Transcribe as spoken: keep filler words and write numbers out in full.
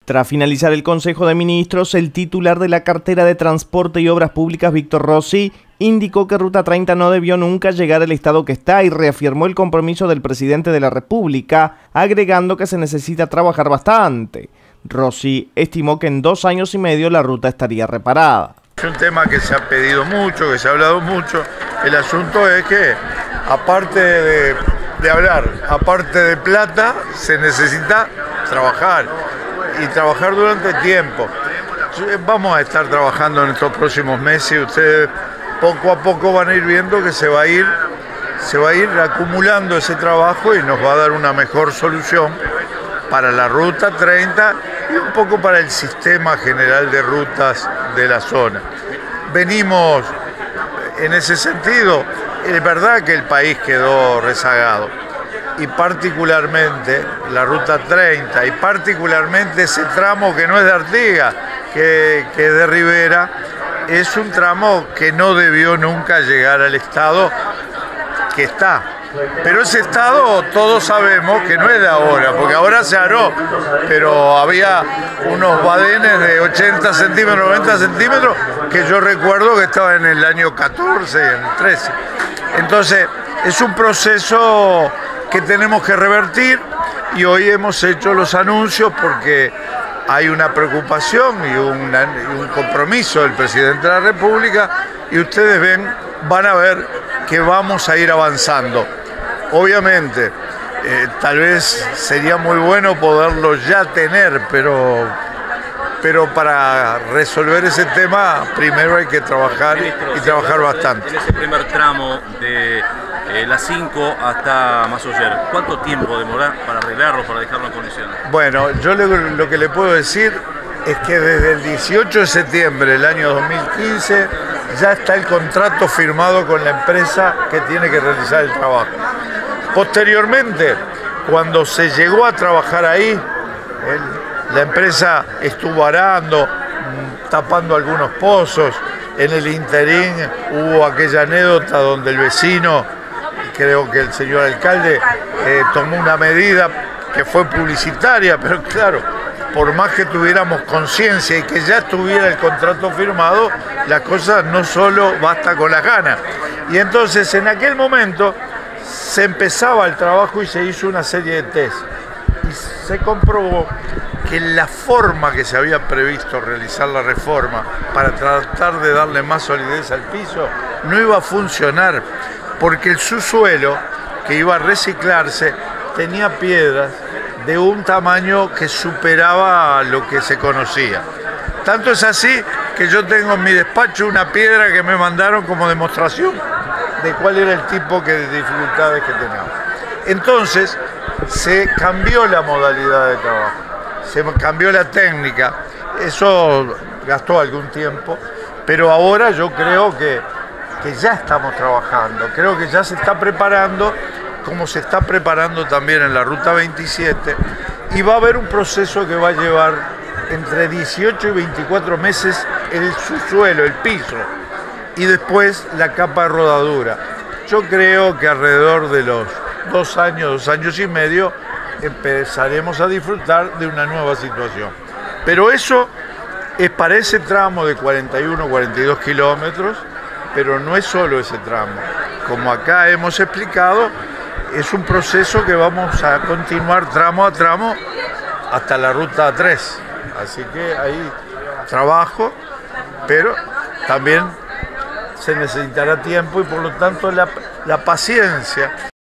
Tras finalizar el Consejo de Ministros, el titular de la cartera de Transporte y Obras Públicas, Víctor Rossi, indicó que Ruta treinta no debió nunca llegar al estado que está y reafirmó el compromiso del presidente de la República, agregando que se necesita trabajar bastante. Rossi estimó que en dos años y medio la ruta estaría reparada. Es un tema que se ha pedido mucho, que se ha hablado mucho. El asunto es que, aparte de, de hablar, aparte de plata, se necesita trabajar. Y trabajar durante tiempo. Vamos a estar trabajando en estos próximos meses y ustedes poco a poco van a ir viendo que se va a ir, se va a ir acumulando ese trabajo y nos va a dar una mejor solución para la Ruta treinta y un poco para el sistema general de rutas de la zona. Venimos en ese sentido, es verdad que el país quedó rezagado. Y particularmente la Ruta treinta y particularmente ese tramo que no es de Artigas, que, que es de Rivera, es un tramo que no debió nunca llegar al estado que está. Pero ese estado todos sabemos que no es de ahora, porque ahora se aró, pero había unos badenes de ochenta centímetros, noventa centímetros, que yo recuerdo que estaba en el año catorce, en el trece. Entonces, es un proceso que tenemos que revertir y hoy hemos hecho los anuncios porque hay una preocupación y, una, y un compromiso del presidente de la República y ustedes ven, van a ver que vamos a ir avanzando. Obviamente, eh, tal vez sería muy bueno poderlo ya tener, pero, pero para resolver ese tema primero hay que trabajar y trabajar bastante. En ese primer tramo de Eh, la cinco hasta Masoller, ¿cuánto tiempo demora para arreglarlo, para dejarlo en condiciones? Bueno, yo lo, lo que le puedo decir es que desde el dieciocho de septiembre del año dos mil quince ya está el contrato firmado con la empresa que tiene que realizar el trabajo. Posteriormente, cuando se llegó a trabajar ahí, el, la empresa estuvo arando, tapando algunos pozos. En el interín hubo aquella anécdota donde el vecino, creo que el señor alcalde, eh, tomó una medida que fue publicitaria, pero claro, por más que tuviéramos conciencia y que ya estuviera el contrato firmado, las cosas no solo basta con las ganas. Y entonces en aquel momento se empezaba el trabajo y se hizo una serie de test. Y se comprobó que la forma que se había previsto realizar la reforma para tratar de darle más solidez al piso no iba a funcionar, porque el subsuelo que iba a reciclarse tenía piedras de un tamaño que superaba lo que se conocía. Tanto es así que yo tengo en mi despacho una piedra que me mandaron como demostración de cuál era el tipo de dificultades que teníamos. Entonces se cambió la modalidad de trabajo, se cambió la técnica, eso gastó algún tiempo, pero ahora yo creo que que ya estamos trabajando, creo que ya se está preparando, como se está preparando también en la Ruta veintisiete, y va a haber un proceso que va a llevar entre dieciocho y veinticuatro meses el subsuelo, el piso, y después la capa de rodadura. Yo creo que alrededor de los dos años, dos años y medio, empezaremos a disfrutar de una nueva situación. Pero eso es para ese tramo de cuarenta y uno, cuarenta y dos kilómetros, pero no es solo ese tramo. Como acá hemos explicado, es un proceso que vamos a continuar tramo a tramo hasta la Ruta tres. Así que hay trabajo, pero también se necesitará tiempo y por lo tanto la, la paciencia